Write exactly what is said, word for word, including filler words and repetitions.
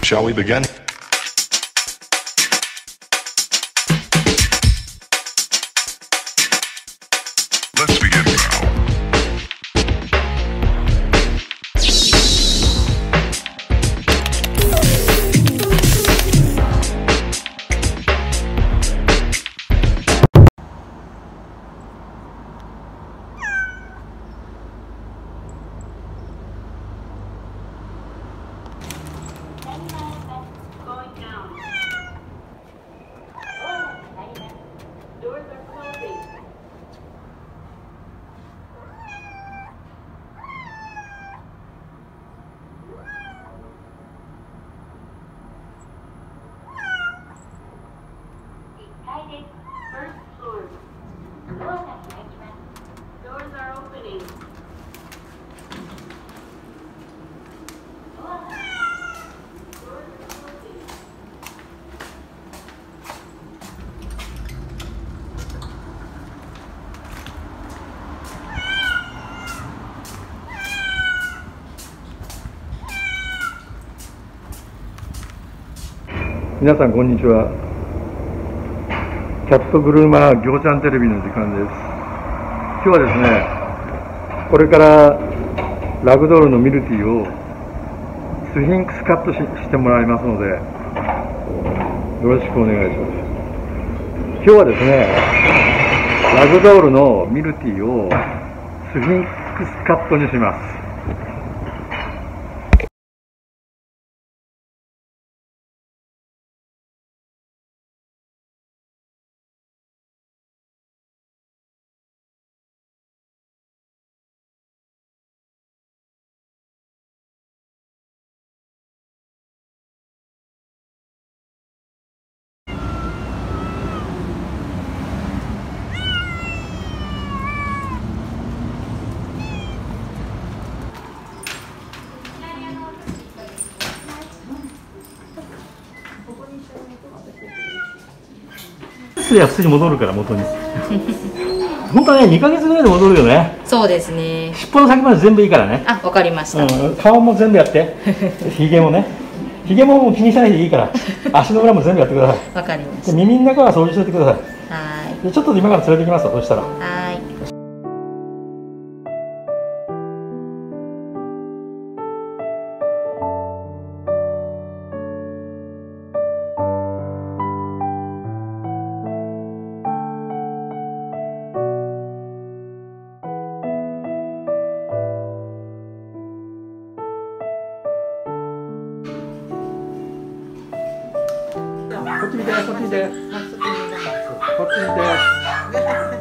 Shall we begin? Let's begin now. 皆さんこんにちは。キャットグルーマーギョーちゃんテレビの時間です。今日はですね、これからラグドールのミルティをスフィンクスカット し, してもらいますので、よろしくお願いします。今日はですね、ラグドールのミルティをスフィンクスカットにします。いや普通に戻るから元に本当はねにかげつぐらいで戻るよね。 そうですね。 尻尾の先まで全部いいからね。 あ、わかりました、 うん、顔も全部やってひげもね、ひげももう気にしないでいいから足の裏も全部やってください。 わかりました。 で耳の中は掃除しておいてください。 はい。 でちょっと今から連れてきますわ。そしたらはい。 こっち見て、こっち見て、こっち見て。